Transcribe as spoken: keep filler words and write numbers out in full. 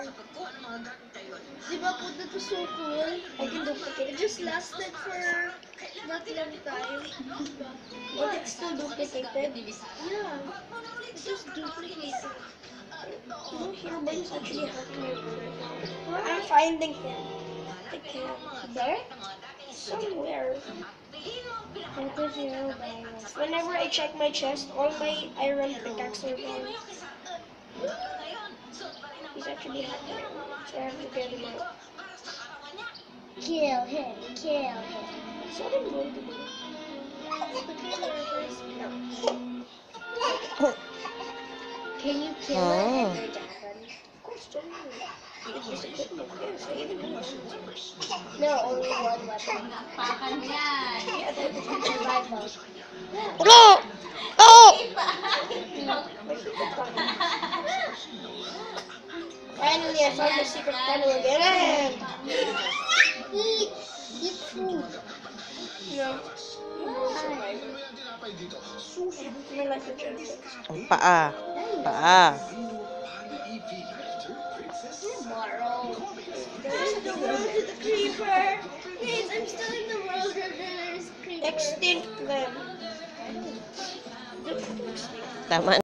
Diba po, that was so cool. I can duplicate. It just lasted for not long time. But it's still duplicated. Yeah. It just duplicated. No, Hero is actually hacking my phone right now. I'm finding him. I can't. There? Somewhere. Active hero virus. Whenever I check my chest, all my iron pickaxe are gone. He's actually hacking, so I have to get him out. Kill him, kill him. That's what I'm going to do. No. Can you kill Oh. an ender dragon? Of course, don't worry. It was equipment. Yes, I even know. No, only one weapon. Yeah, that was Survival. No! Oh! Finally, I found the secret tunnel again. Eat, eat food. No. Sushi. My life is just. Ang paa. Paa. Tomorrow. There's the world with the creeper. Please, I'm still in the world where there's creepers. Extinct them. Tama